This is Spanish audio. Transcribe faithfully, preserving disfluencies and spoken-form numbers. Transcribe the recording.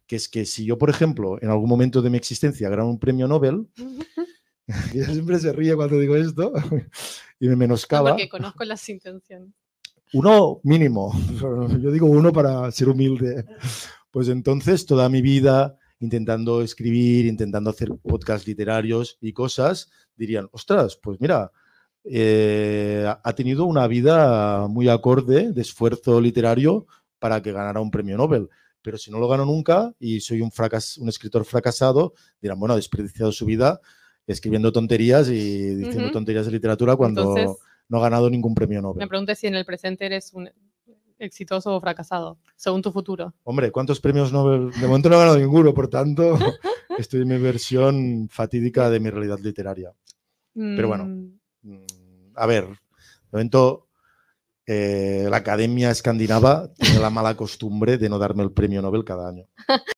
que es que si yo, por ejemplo, en algún momento de mi existencia gano un premio Nobel, ella siempre se ríe cuando digo esto y me menoscaba. No, porque conozco las intenciones. Uno mínimo, yo digo uno para ser humilde. Pues entonces toda mi vida intentando escribir, intentando hacer podcasts literarios y cosas, dirían, ostras, pues mira, eh, ha tenido una vida muy acorde de esfuerzo literario para que ganara un premio Nobel. Pero si no lo gano nunca y soy un, fracas, un escritor fracasado, dirán, bueno, ha desperdiciado su vida escribiendo tonterías y diciendo uh-huh. tonterías de literatura cuando Entonces, no ha ganado ningún premio Nobel. Me pregunto si en el presente eres un exitoso o fracasado, según tu futuro. Hombre, ¿cuántos premios Nobel? De momento no he ganado ninguno, por tanto, estoy en mi versión fatídica de mi realidad literaria. Mm. Pero bueno, a ver, de momento eh, la Academia Escandinava tiene la mala costumbre de no darme el premio Nobel cada año.